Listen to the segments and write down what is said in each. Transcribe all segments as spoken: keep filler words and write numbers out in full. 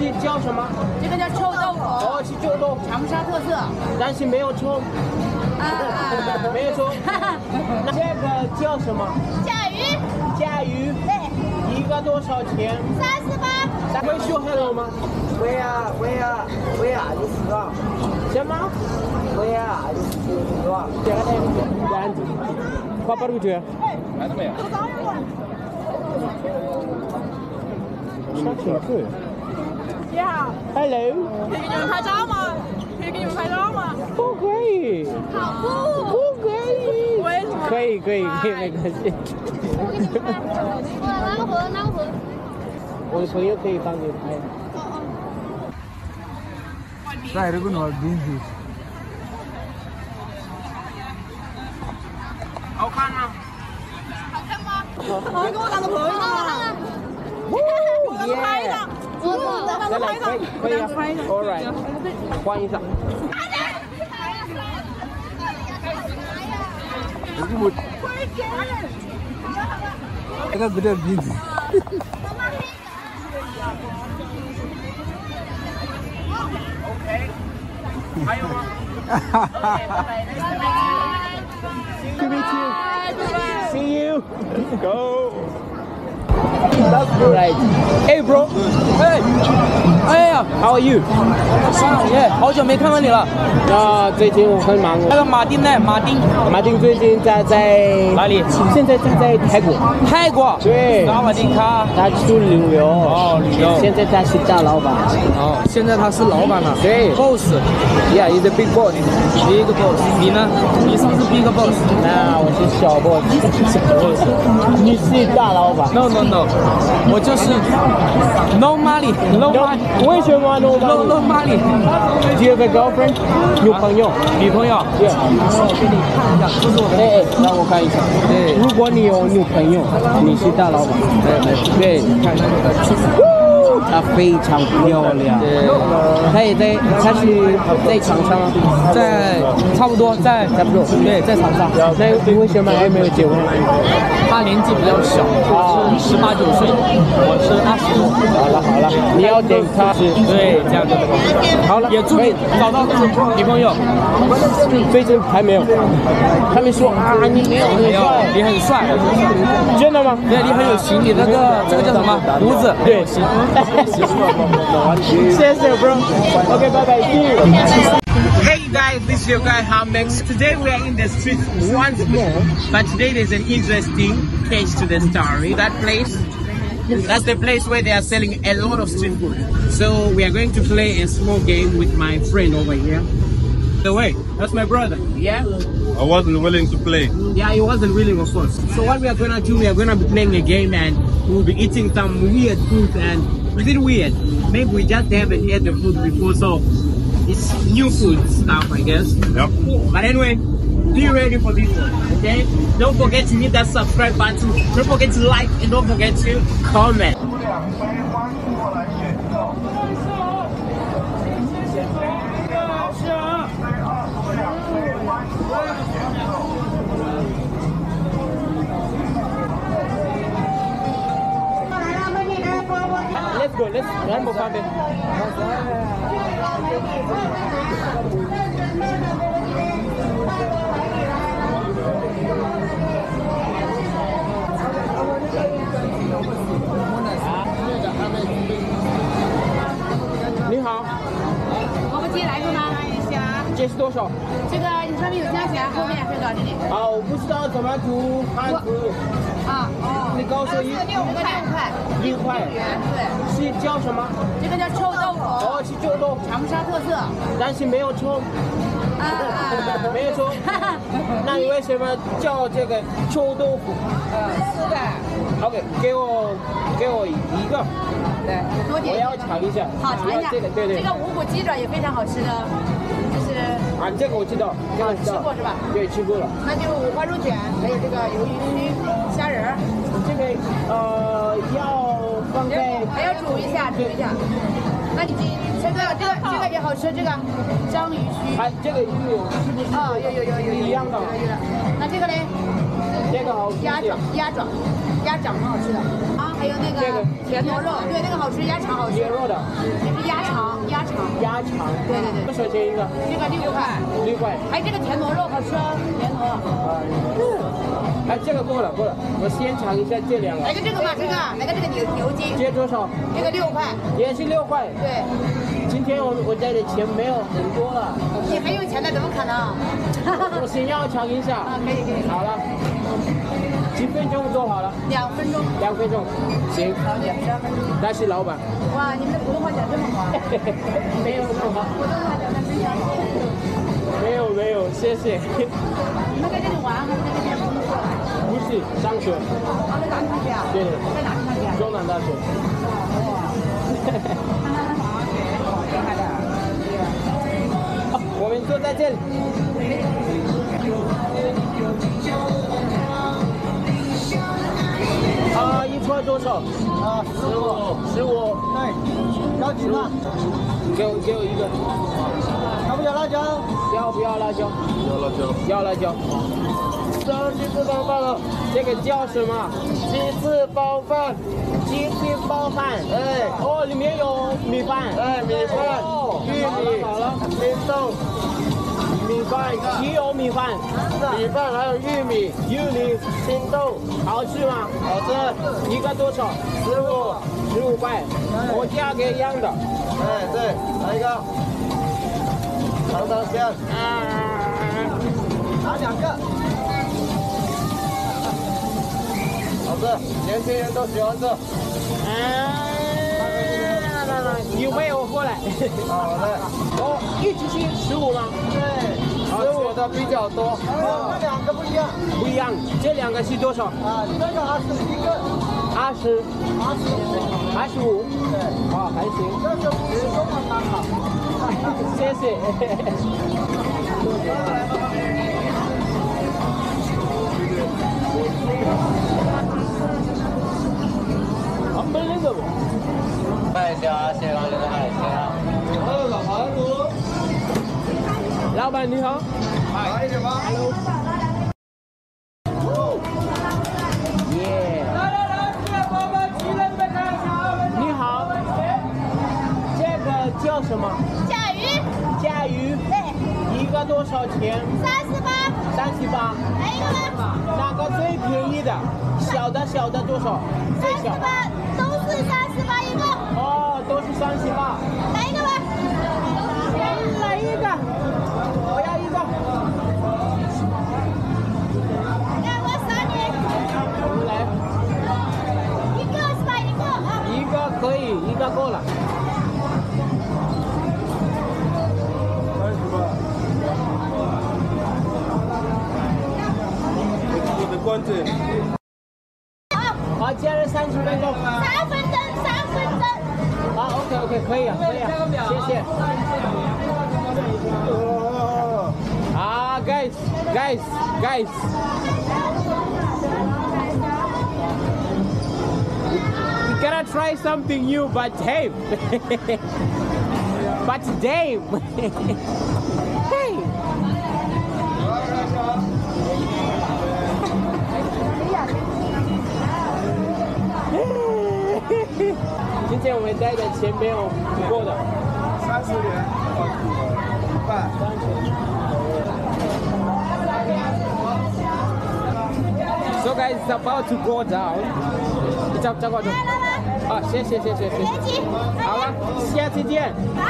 是叫什么？ 这个叫臭豆腐。 哦，是臭豆腐， 长沙特色。 但是没有葱。 啊啊， 没有葱。那这个叫什么？ 甲鱼。 甲鱼。 对。 一个多少钱？ 三十八。 会说 hello 吗？ 会啊会啊会啊，你知道？ 什么？ 会啊，你知道？ 这个太干净。花八六九。 来了没有？ 小挺贵。 你好 Hello。 可以给你们拍照吗？可以给你们拍照吗？ 不可以。 好不？ 不可以。 为什么？ 可以可以可以，没关系。 我给你们拍。我哪个盒？哪个盒？ 我的朋友可以帮你拍。 在这个哪儿进去？ 好看吗？ 好看吗？好，给我当个朋友啊！我当个拍的，我当个拍的， 可以可以啊 ，All right， 换一下。 这个不得鼻子。 OK， 还有吗？To meet you. See you. Go. That's right. Hey, bro. Hey. 哎呀 How are you? 耶，好久没看到你了。 啊，最近我很忙。 那个马丁呢？马丁， 马丁最近在在哪里？ 现在他在泰国。 泰国。 对。 萨瓦迪卡。 他去旅游。 哦，旅游。 现在他是大老板。 哦，现在他是老板了。 对。 Boss。 Yeah, he's a big boss. Big boss。你呢？你是不是 big boss？ 那我是小 boss。小 boss。你是大老板。 No no no， 我就是 no money，no money。 为什么 no money？No no money。Do you have a girlfriend？ 女朋友？ 女朋友。 对。 我给你看一下，这是我的。 哎哎，让我看一下。对。如果你有女朋友，你是大老板。对对。看一下。她非常漂亮。对。她也在，她是在场上， 在差不多在差不多。 对，在场上。 那你为什么还没有结婚？ 她年纪比较小，我是十八九岁，我是二十多。 好了好了，你要等她是。 对，这样子。 好了， 也祝你找到女朋友。 最近还没有。他们说啊，你没有没有，你很帅。 真的吗？ 对，你很有型，你那个这个叫什么？胡子。对。 谢谢 bro。OK， 拜拜 ，see you。Hey guys, this is your guy Hamex. Today we are in the streets once more, but today there's an interesting case to the story. That place, that's the place where they are selling a lot of street food. So we are going to play a small game with my friend over here. The way, that's my brother. Yeah. I wasn't willing to play. Yeah, he wasn't willing, of course. So what we are gonna do, we are gonna be playing a game and we'll be eating some weird food. And is it weird? Maybe we just haven't had the food before, so it's new food stuff, I guess. Yep. But anyway, be ready for this one, okay? Don't forget to hit that subscribe button. Don't forget to like and don't forget to comment. Let's go, let's one more time. 你好， 我们自己来过吗？看一下。 这是多少？ 这个你上面有价钱，后面是多少钱？ 啊，我不知道怎么读汉字。 啊哦。 你告诉我一。 六块。 六块。 对。 是叫什么？ 这个叫臭豆腐。 哦，是臭豆腐， 长沙特色。 但是没有葱。 啊啊。 没有葱。那你为什么叫这个臭豆腐？ 是的。 OK， 给我给我一个。 对，多点。 我要尝一下。 好，尝一下。 这个对对。 这个五谷鸡爪也非常好吃的，就是。 啊，这个我知道，这个吃过是吧？ 对，吃过了。 那就五花肉卷，还有这个鱿鱼虾仁儿。 这个呃要放在。 还要煮一下，煮一下。那你这个这个这个也好吃，这个章鱼须。 啊，这个有。 啊，有有有有有一样的。 那这个嘞？ 这个好吃。 鸭爪，鸭爪，鸭掌很好吃的。啊，还有那个田螺肉，对，那个好吃，鸭肠好吃。 田螺的。 这是鸭肠。 对对对。 多少钱一个？ 这个六块。 六块。 还有这个田螺肉好吃，田螺。 哎，这个够了，够了，我先尝一下这两个。 来个这个吧，这个，来个这个牛牛筋。 这多少？ 这个六块。 也是六块。 对。 今天我我带的钱没有很多了。 你很有钱的，怎么可能？ 我先要尝一下。 啊，可以可以。 好了。几分钟做好了？ 两分钟。 两分钟。行。 好，两分钟。 那是老板。 哇，你们的普通话讲这么好。 没有那么好。 普通话讲的非常好。 没有没有，谢谢。 你们在这里玩还是在这边工作？ 不是，上学。 啊，在哪里上学啊？ 对。 在哪里上学啊？ 中南大学。我们坐在这里。啊，一串多少？啊，十五，十五。对，要几串？给我给我一个。要不要辣椒？要不要辣椒？ 要辣椒。 要辣椒。烧鸡翅包饭了，这个叫什么？鸡翅包饭。鸡翅包饭。哎，哦，里面有米饭。哎，米饭。玉米。好了，青豆。米饭，只有米饭，米饭还有玉米、玉米、青豆，好吃吗？好吃。一个多少？十五，十五块。我价格一样的。哎，对，来一个。尝尝鲜。啊。拿两个。好吃，年轻人都喜欢吃。啊。有没有过来？好嘞。哦，一直是十五吗？对，十五的比较多。这两个不一样。不一样，这两个是多少？啊，这个二十一个。二十。二十五。二十五。对。啊，还行。这是五十多刚刚好。谢谢。Unbelievable。看一下蟹黄里的海鲜啊。哦，老盘子。老板你好。来一点吗 ？Hello。耶。来来来，蟹黄们齐来这边看一下。你好。这个叫什么？ 甲鱼。 甲鱼。对。一个多少钱？ 三十八。 三十八。 来一个吧。 哪个最便宜的？小的小的多少？最小。 三十八，都是三十八一个。 哦，都是三十八。 来一个吧。 来一个，我要一个。 来，我扫你。 来。 一个是吧？一个啊。 一个可以，一个够了。三十八。我的关键。好，接着三十分钟。 三分钟，三分钟。 好 ，OK OK， 可以啊，可以啊，谢谢。啊 ，guys guys guys， we gotta try something new, but damn, but damn, hey. 今天我们带的钱没有不够的，三十元，半，三十。So guys, it's about to go down. 你找找过去。 来来来。 啊，谢谢谢谢谢谢。好了，下次见。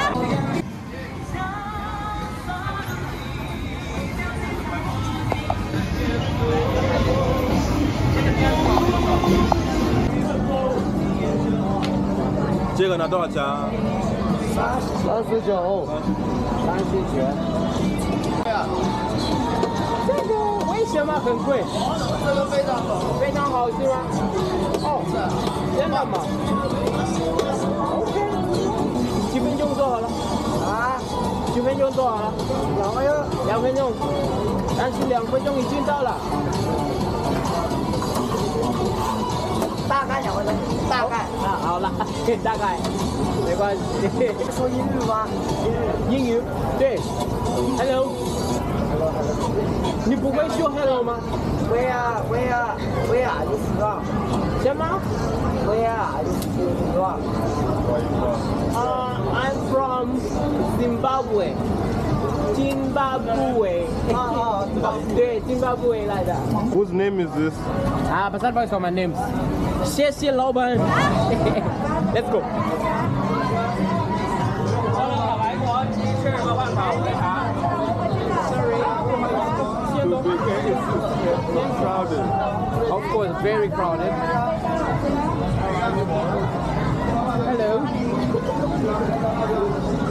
这个呢多少钱？ 三三十九，三十九。对啊，这个为什么很贵？这个非常好，非常好是吗？哦，真的吗 ？OK， 几分钟做好了？啊，几分钟做好了？两分钟，两分钟，但是两分钟已经到了。大概两分钟，大概啊，好了，大概，没关系。说英语吗？英语，对 ，Hello， 你不会说 Hello 吗？会啊，会啊，会啊，你知道？什么？会啊，你知道？啊 ，I'm from Zimbabwe. Zimbabwe. 对 ，Zimbabwe 来的。 Whose name is this? 啊，不是不好意思，我 my names。谢谢老板。Let's go。好了，老白国鸡翅没办法，为啥 ？Sorry。 It's crowded. Of course, very crowded. Hello.